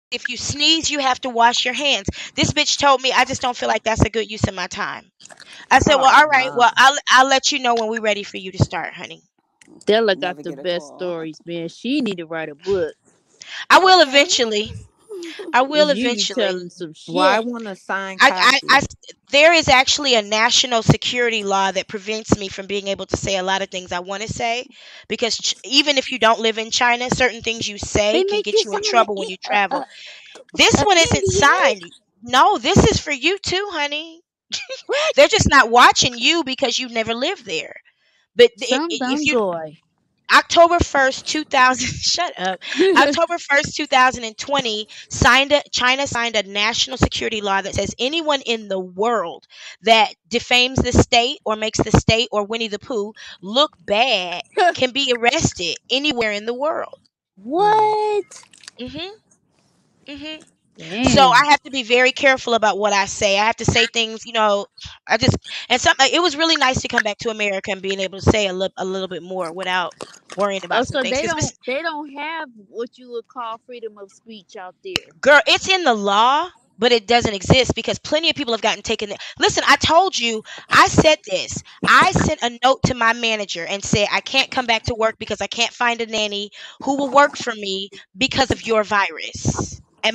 If you sneeze, you have to wash your hands. This bitch told me I just don't feel like that's a good use of my time. I said, well, Oh all right. no, Well, I'll let you know when we're ready for you to start, honey. Della got never the get a best call. stories, man. She need to write a book. I will Okay. eventually. I will You be eventually. telling some Well, I shit. want a signed I, I, copy. I, there is actually a national security law that prevents me from being able to say a lot of things I want to say, because even if you don't live in China, certain things you say They can make get you you in sound like trouble when you travel. This a one isn't Indian. signed. No, this is for you too, honey. What? They're just not watching you because you've never lived there. But Some if dumb you boy. October 1st, 2000, shut up. October 1st, 2020, China signed a national security law that says anyone in the world that defames the state or makes the state or Winnie the Pooh look bad can be arrested anywhere in the world. Mm. What? Mhm. Mhm. So Damn. I have to be very careful about what I say. I have to say things, I just and some it was really nice to come back to America and being able to say a little bit more without worrying Oh, about some so things. they Because, don't have what you would call freedom of speech out there. girl, it's in the law, but it doesn't exist because plenty of people have gotten taken. Listen, I told you, I said this. I sent a note to my manager and said I can't come back to work because I can't find a nanny who will work for me because of your virus. And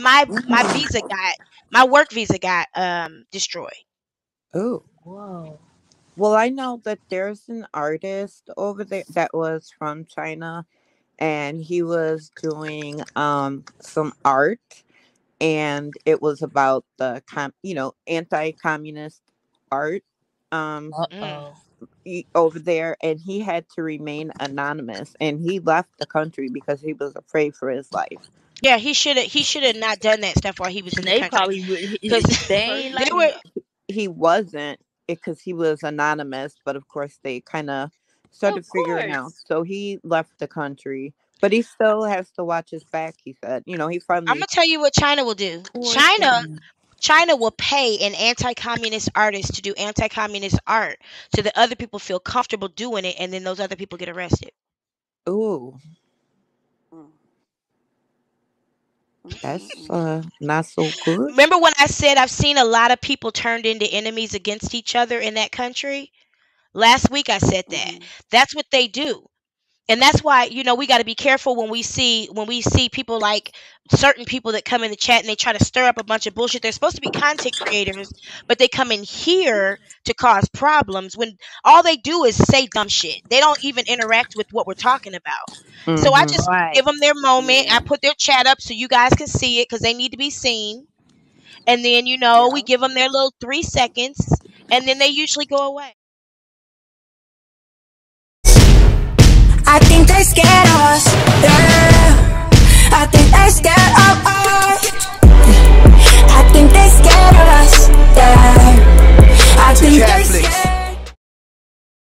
my work visa got destroyed. Oh. Whoa. Well, I know that there's an artist over there that was from China, and he was doing some art, and it was about the anti-communist art um Mm. Uh-oh. over there, and he had to remain anonymous, and he left the country because he was afraid for his life. Yeah, he should have not done that stuff while he was in And the they country probably because they ain't First, they like were. he wasn't, because he was anonymous, but of course they kind of started of figuring out, course. so he left the country, but he still has to watch his back. He said, he I'm finally. gonna tell you what China will do. Poor China thing. China will pay an anti-communist artist to do anti-communist art so that other people feel comfortable doing it, and then those other people get arrested. Ooh, Mm. that's Mm-mm-mm. not so good. Remember when I said I've seen a lot of people turned into enemies against each other in that country? Last week I said that. Mhm. That's what they do. And that's why we got to be careful when we see people like certain people that come in the chat and they try to stir up a bunch of bullshit. They're supposed to be content creators, but they come in here to cause problems when all they do is say dumb shit. They don't even interact with what we're talking about. So I Mm-hmm. just Right. give them their moment. I Yeah. put their chat up so you guys can see it because they need to be seen. And then we Yeah. give them their little 3 seconds, and then they usually go away. I think they scared of us, yeah. I think they scared of